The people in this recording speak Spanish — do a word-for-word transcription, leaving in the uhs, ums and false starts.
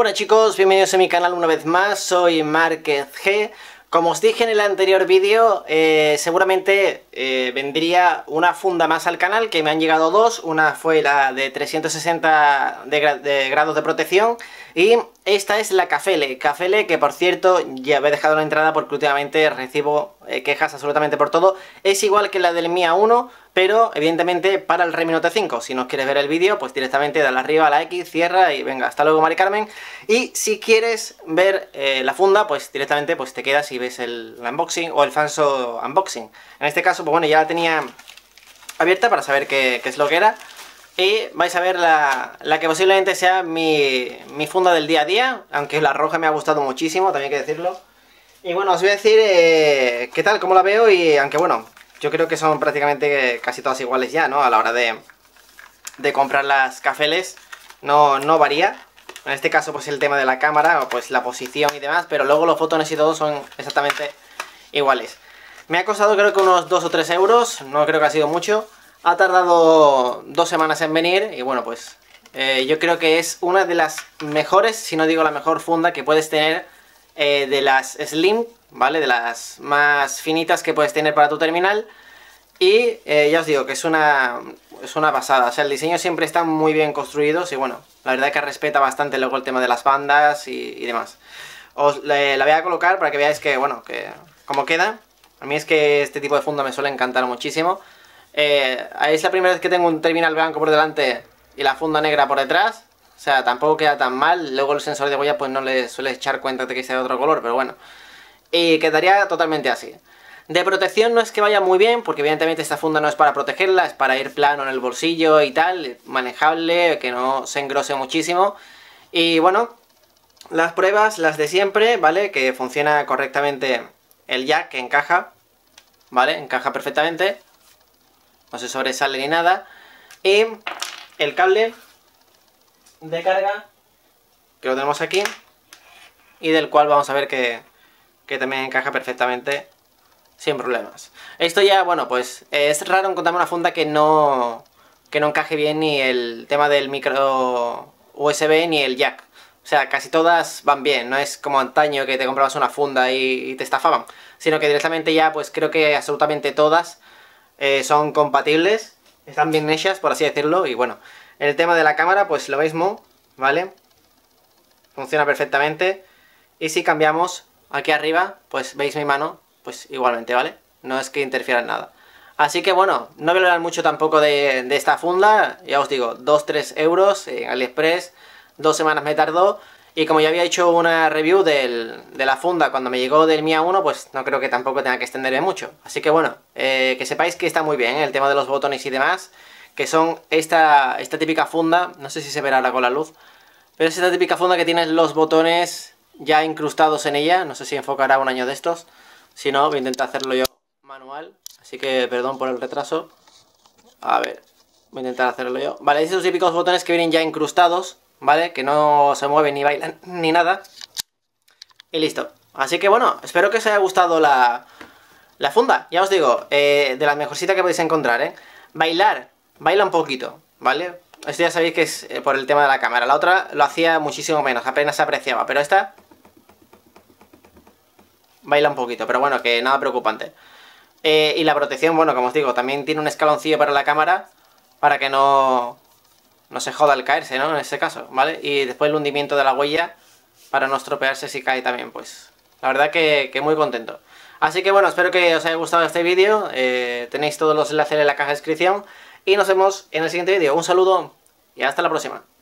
buenas chicos, bienvenidos a mi canal una vez más, soy Márquez G. Como os dije en el anterior vídeo, eh, seguramente eh, vendría una funda más al canal, que me han llegado dos. Una fue la de trescientos sesenta de, gra de grados de protección y esta es la Cafele. Cafele, que por cierto ya he dejado la entrada porque últimamente recibo eh, quejas absolutamente por todo. Es igual que la del Mia uno, pero evidentemente para el Redmi Note cinco. Si no quieres ver el vídeo, pues directamente dale arriba a la X, cierra y venga, hasta luego Mari Carmen. Y si quieres ver eh, la funda, pues directamente pues te quedas y ves el, el unboxing o el falso unboxing. En este caso, pues bueno, ya la tenía abierta para saber qué, qué es lo que era. Y vais a ver la, la que posiblemente sea mi, mi funda del día a día, aunque la roja me ha gustado muchísimo, también hay que decirlo. Y bueno, os voy a decir eh, qué tal, cómo la veo, y aunque bueno, yo creo que son prácticamente casi todas iguales ya, ¿no? A la hora de, de comprar las Cafeles, no, no varía. En este caso, pues el tema de la cámara, o pues la posición y demás, pero luego los botones y todo son exactamente iguales. Me ha costado creo que unos dos o tres euros, no creo que ha sido mucho. Ha tardado dos semanas en venir y bueno, pues eh, yo creo que es una de las mejores, si no digo la mejor funda que puedes tener eh, de las Slim, ¿vale? De las más finitas que puedes tener para tu terminal. Y eh, ya os digo que es una, es una pasada, o sea, el diseño siempre está muy bien construido y bueno, la verdad es que respeta bastante luego el tema de las bandas y, y demás. Os le, la voy a colocar para que veáis que, bueno, que cómo queda. A mí es que este tipo de funda me suele encantar muchísimo. Eh, es la primera vez que tengo un terminal blanco por delante y la funda negra por detrás. O sea, tampoco queda tan mal. Luego el sensor de huella pues no le suele echar cuenta de que sea de otro color, pero bueno. Y quedaría totalmente así. De protección no es que vaya muy bien, porque evidentemente esta funda no es para protegerla, es para ir plano en el bolsillo y tal, manejable, que no se engrose muchísimo. Y bueno, las pruebas, las de siempre, ¿vale? Que funciona correctamente el jack, que encaja, ¿vale? Encaja perfectamente. No se sobresale ni nada. Y el cable de carga, que lo tenemos aquí, y del cual vamos a ver que, que también encaja perfectamente sin problemas. Esto ya, bueno, pues es raro encontrar una funda que no, que no encaje bien ni el tema del micro U S B ni el jack. O sea, casi todas van bien, no es como antaño que te comprabas una funda y, y te estafaban, sino que directamente ya, pues creo que absolutamente todas eh, son compatibles, están bien hechas, por así decirlo. Y bueno, en el tema de la cámara, pues lo mismo, ¿vale? Funciona perfectamente. Y si cambiamos aquí arriba, pues veis mi mano, pues igualmente, ¿vale? No es que interfiera en nada. Así que bueno, no voy a hablar mucho tampoco de, de esta funda. Ya os digo, dos tres euros en AliExpress. Dos semanas me tardó. Y como ya había hecho una review del, de la funda cuando me llegó del Mia uno, pues no creo que tampoco tenga que extenderme mucho. Así que bueno, eh, que sepáis que está muy bien, ¿eh? El tema de los botones y demás, que son esta, esta típica funda. No sé si se verá ahora con la luz, pero es esta típica funda que tiene los botones ya incrustados en ella. No sé si enfocará un año de estos. Si no, voy a intentar hacerlo yo manual, así que perdón por el retraso. A ver, voy a intentar hacerlo yo. Vale, esos típicos botones que vienen ya incrustados, ¿vale? Que no se mueven ni bailan ni nada. Y listo. Así que bueno, espero que os haya gustado la, la funda. Ya os digo, eh, de la mejorcita que podéis encontrar, ¿eh? Bailar, baila un poquito, ¿vale? Esto ya sabéis que es eh, por el tema de la cámara. La otra lo hacía muchísimo menos, apenas se apreciaba, pero esta baila un poquito, pero bueno, que nada preocupante. Eh, y la protección, bueno, como os digo, también tiene un escaloncillo para la cámara, para que no, no se joda al caerse, ¿no? En este caso, ¿vale? Y después el hundimiento de la huella, para no estropearse si cae también, pues la verdad que, que muy contento. Así que bueno, espero que os haya gustado este vídeo. Eh, tenéis todos los enlaces en la caja de descripción. Y nos vemos en el siguiente vídeo. Un saludo y hasta la próxima.